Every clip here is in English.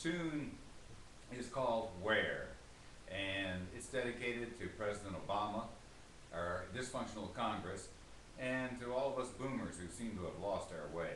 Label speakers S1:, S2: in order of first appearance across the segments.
S1: tune is called Where, and it's dedicated to President Obama, our dysfunctional Congress, and to all of us boomers who seem to have lost our way.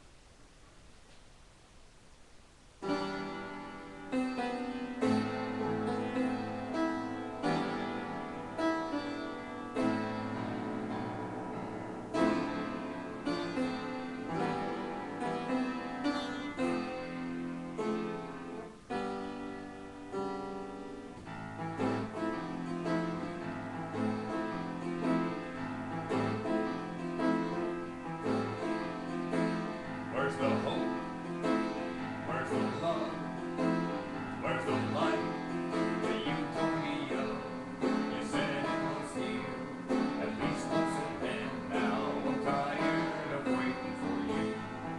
S1: Where's the hope? Where's the love? Where's the light that you told me of? You said it was here, at least once, and now I'm tired of waiting for you.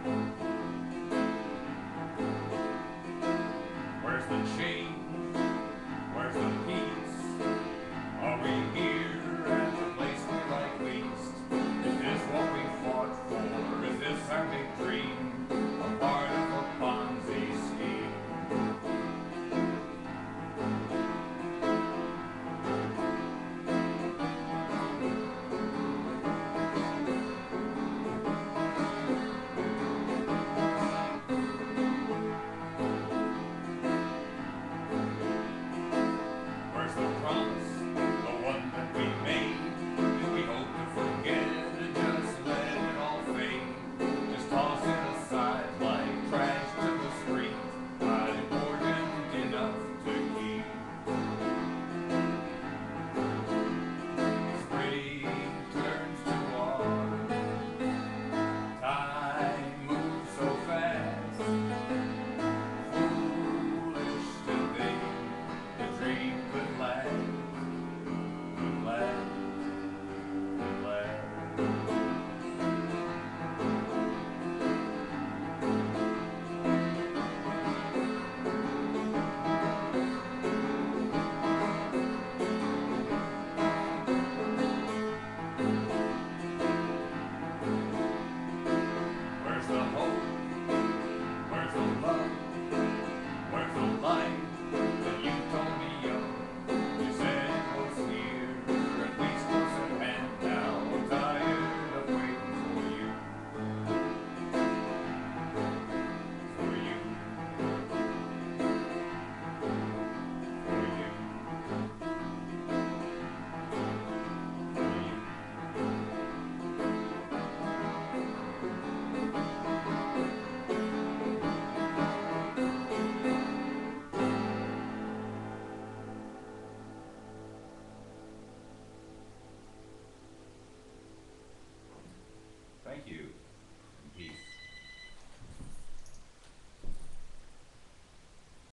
S1: Where's the change? Where's the peace? Are we here at the place we like least? Is this what we fought for? Is this our big dream? A part of a Ponzi scheme? Where's the promise? The one that we made? Do we hope to forget and just let it all fade? Just toss it aside like trash to the street, not important enough to keep. Spring turns to autumn, time moves so fast. Foolish to think the dream could last, could last, could last. Where's the hope? Where's the love? Where's the light that you told me of? You said it was here, at least once, and now I'm tired of waiting for you. For you. For you. For you. Thank you.